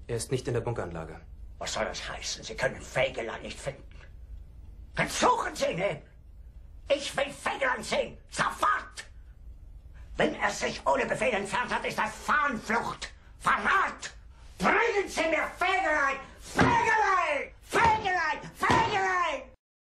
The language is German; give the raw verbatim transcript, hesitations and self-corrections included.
Er ist nicht in der Bunkeranlage. Was soll das heißen? Sie können Feigeland nicht finden. Dann suchen Sie ihn eben. Ich will Feigeland sehen. Sofort! Wenn er sich ohne Befehl entfernt hat, ist das Fahnenflucht. Verrat! Bringen Sie mir Feigeland!